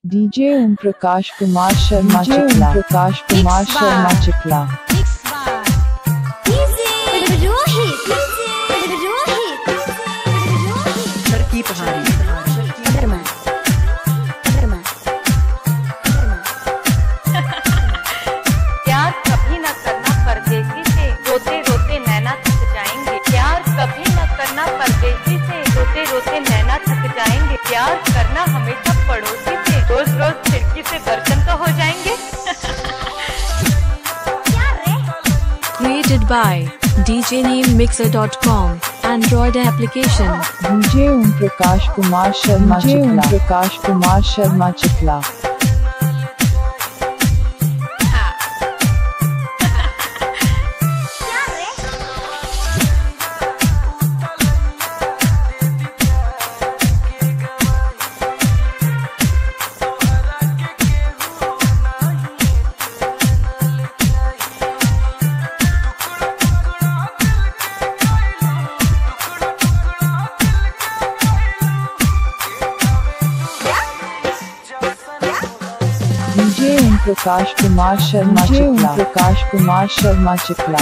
DJ Om Prakash Kumar Sharma Chikhla. Prakash Kumar Sharma चिखला। प्यार कभी न करना परदेसी से, रोते रोते नैना थक जाएंगे। प्यार कभी न करना परदेसी से, रोते रोते नैना थक जाएंगे। प्यार करना हमेशा पड़ोसी से, रोज रोज खिड़की से बर्तन तो हो जाएंगे। Created by djnamemixer.com Android application। DJ Om Prakash Kumar Sharma Chikhla. Prakash Kumar Sharma Chikhla. DJ Om Prakash Kumar Sharma Chikhla. Prakash Kumar Sharma Chikhla.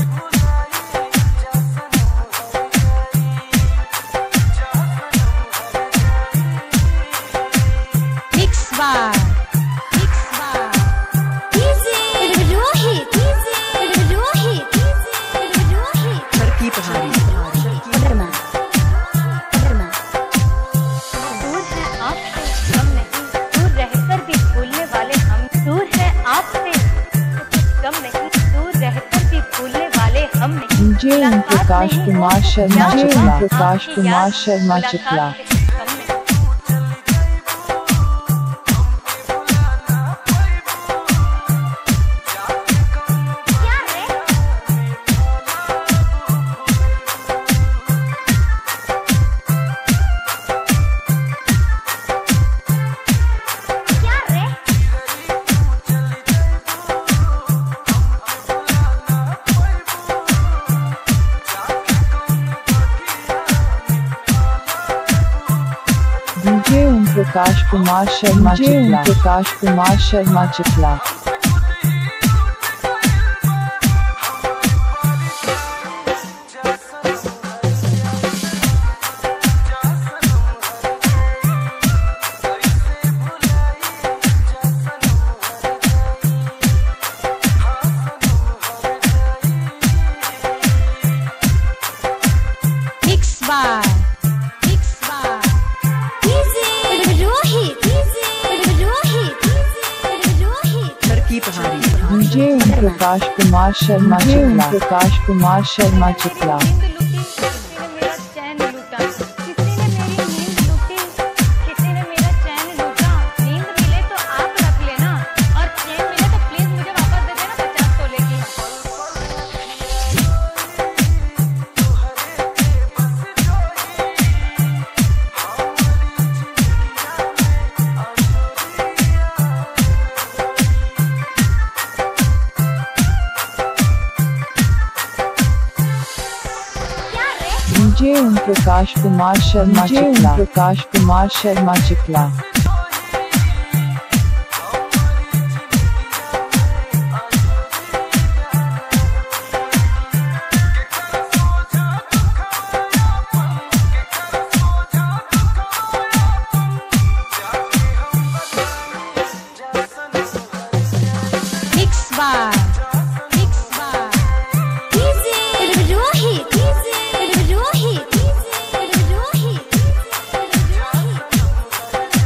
DJ Om Prakash Kumar Sharma Chikhla. Prakash Kumar Sharma Chikhla. DJ Om Prakash Kumar Sharma Chikhla. Prakash Kumar Sharma Chikhla. DJ Om Prakash Kumar Sharma Chikhla. Prakash Kumar Sharma Chikhla. DJ Om Prakash Kumar Sharma Chikhla. Prakash Kumar Sharma Chikhla.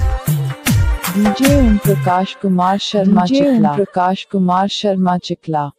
DJ Om Prakash Kumar Sharma Chikhla. Prakash Kumar Sharma चिखला।